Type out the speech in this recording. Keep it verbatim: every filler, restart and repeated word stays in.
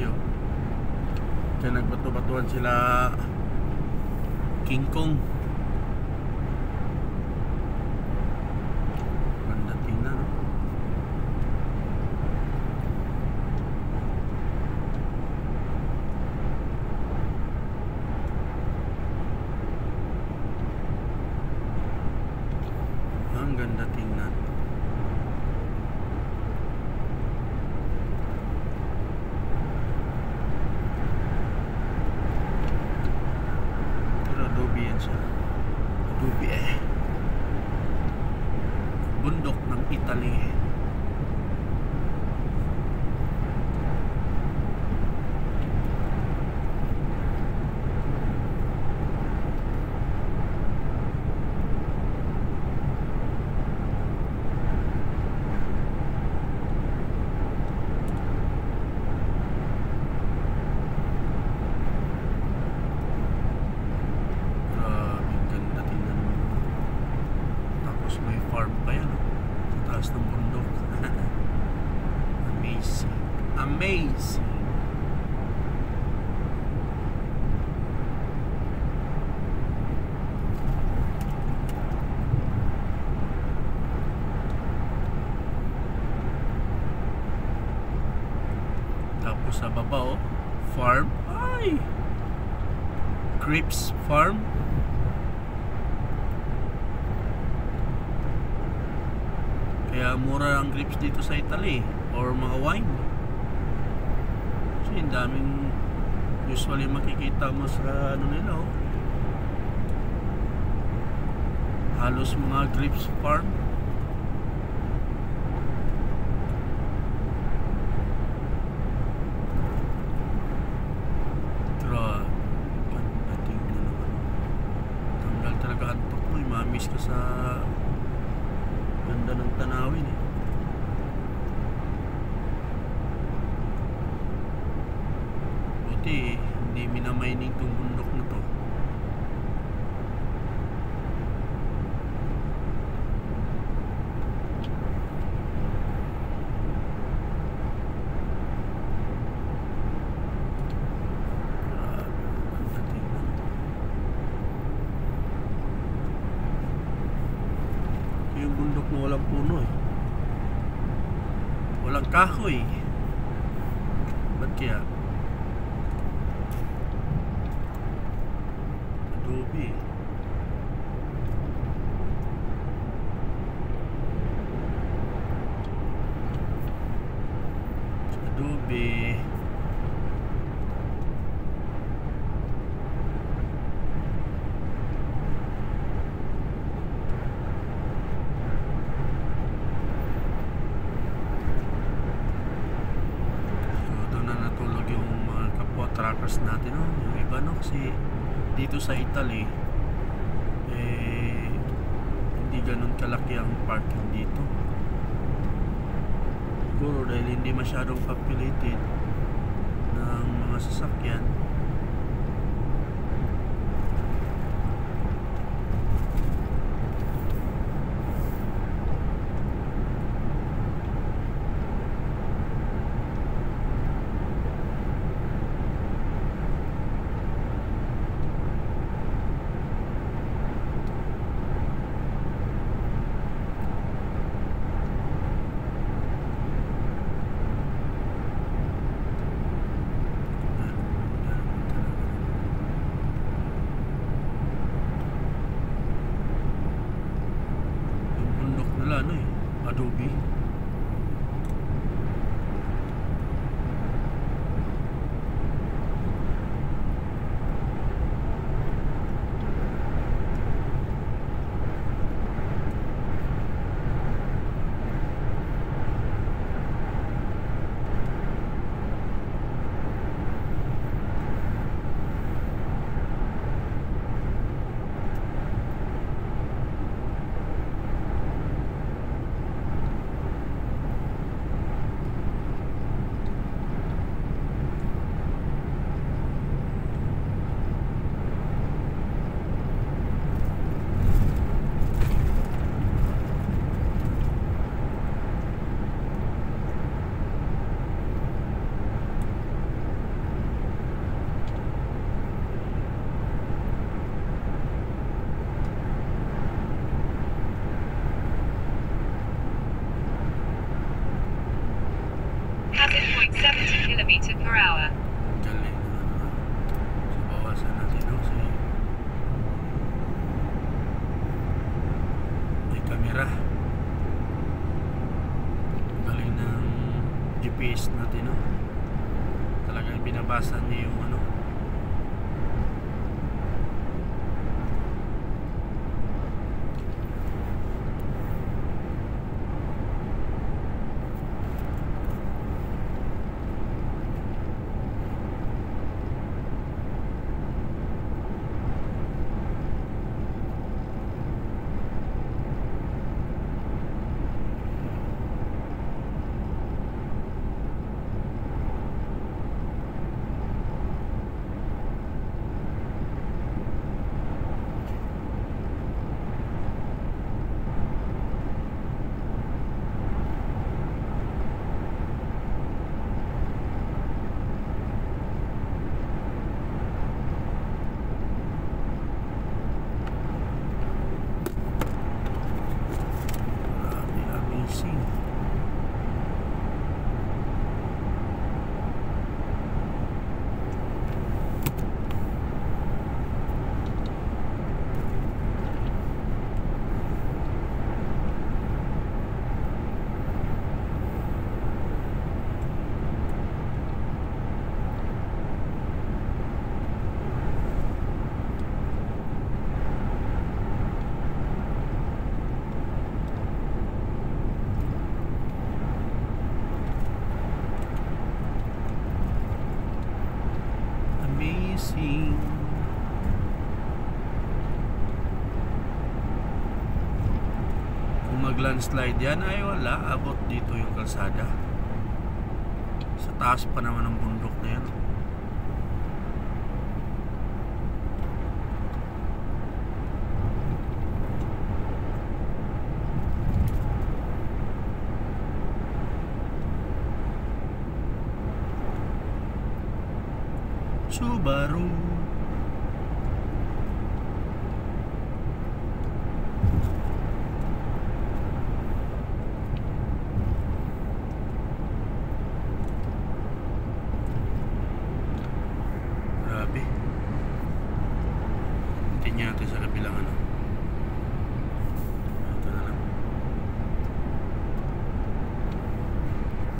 Adobe, oh. Kaya nagbato-batuan sila King Kong. Ganda tingnan, no? Ang ganda tingnan. Adobe yan siya. Adobe eh. Bundok ng Italy. May farm pa yan, sa taas ng bundok. Amazing. Amazing. Tapos sa baba, oh, farm. Ay! Grapes farm. Kaya mura ang grapes dito sa Italy or mga wine. Kasi ang daming usually makikita mo sa ano nila, oh. Halos mga grapes farm. Grabe, ganda tingnan naman. Tanggal talaga antok mo, mamiss ka sa ganda ng tanawin, eh. Buti eh, hindi minamining tong bundok na to. Yung bundok na walang puno, eh. Walang kahoy. Ba't kaya? Adobe. Adobe. Trackers natin, no? Yung iba, no? Kasi dito sa Italy eh hindi ganun kalaki ang parking dito. Siguro dahil hindi masyadong populated ng mga sasakyan. bus natin, no? Talagang binabasa niya yung ano. Amazing. Kung mag-landslide yan ay wala, abot dito yung kalsada. Sa taas pa naman ng bundok na yan. Subaru. Grabe. Tingnan natin sa kabilang ano.